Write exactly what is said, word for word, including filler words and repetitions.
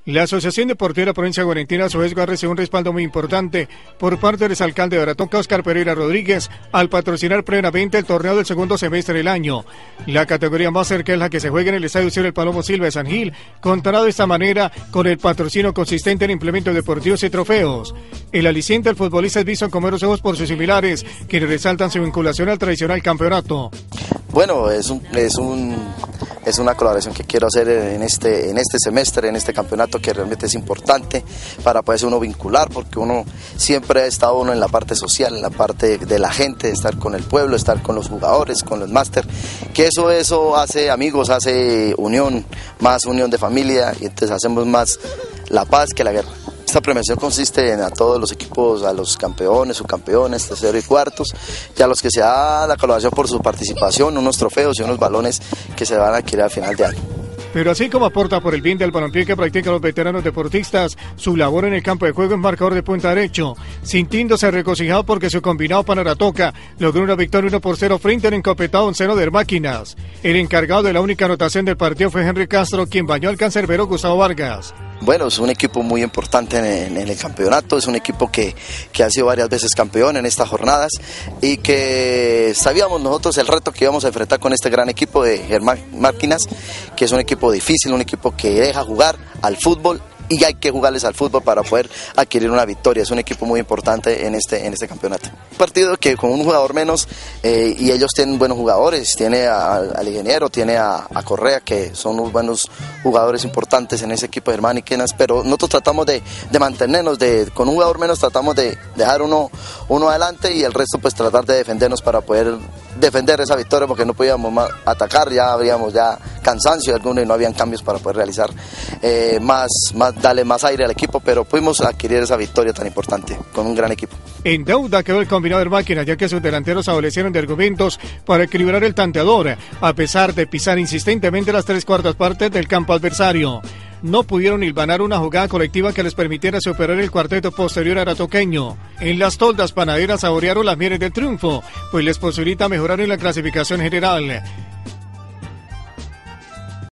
La Asociación Deportiva de la Provincia de Guarentina, a su vez, recibe un respaldo muy importante por parte del exalcalde de Aratoca, Oscar Pereira Rodríguez, al patrocinar plenamente el torneo del segundo semestre del año. La categoría Máster, que es la que se juega en el Estadio Ciro El Palomo Silva de San Gil, contará de esta manera con el patrocinio consistente en implementos deportivos y trofeos. El aliciente del futbolista es visto con buenos ojos por sus similares, quienes resaltan su vinculación al tradicional campeonato. Bueno, es un... Es un... Es una colaboración que quiero hacer en este, en este semestre, en este campeonato, que realmente es importante para poderse uno vincular, porque uno siempre ha estado uno en la parte social, en la parte de la gente, estar con el pueblo, estar con los jugadores, con los máster, que eso, eso hace amigos, hace unión, más unión de familia, y entonces hacemos más la paz que la guerra. Esta premiación consiste en a todos los equipos, a los campeones, subcampeones, tercero y cuartos, y a los que se da la colaboración por su participación, unos trofeos y unos balones que se van a adquirir al final de año. Pero así como aporta por el bien del balompié que practican los veteranos deportistas, su labor en el campo de juego es marcador de punta derecho, sintiéndose regocijado porque su combinado para Aratoca logró una victoria uno por cero frente al encopetado onceno de Máquinas. El encargado de la única anotación del partido fue Henry Castro, quien bañó al cancerbero Gustavo Vargas. Bueno, es un equipo muy importante en el, en el campeonato, es un equipo que, que ha sido varias veces campeón en estas jornadas y que sabíamos nosotros el reto que íbamos a enfrentar con este gran equipo de Germán Máquinas, que es un equipo difícil, un equipo que deja jugar al fútbol y hay que jugarles al fútbol para poder adquirir una victoria. Es un equipo muy importante en este, en este campeonato. Un partido que con un jugador menos eh, y ellos tienen buenos jugadores, tiene a, al ingeniero, tiene a, a Correa, que son unos buenos jugadores importantes en ese equipo de Germán y Quenas, pero nosotros tratamos de, de mantenernos, de, con un jugador menos tratamos de dejar uno, uno adelante y el resto pues tratar de defendernos para poder defender esa victoria, porque no podíamos más atacar, ya habríamos ya cansancio alguno y no habían cambios para poder realizar eh, más, más, darle más aire al equipo, pero pudimos adquirir esa victoria tan importante con un gran equipo. En deuda quedó el combinado de Máquinas, ya que sus delanteros adolecieron de argumentos para equilibrar el tanteador, a pesar de pisar insistentemente las tres cuartas partes del campo adversario. No pudieron hilvanar una jugada colectiva que les permitiera superar el cuarteto posterior aratoqueño. En las toldas panaderas saborearon las mieles del triunfo, pues les posibilita mejorar en la clasificación general.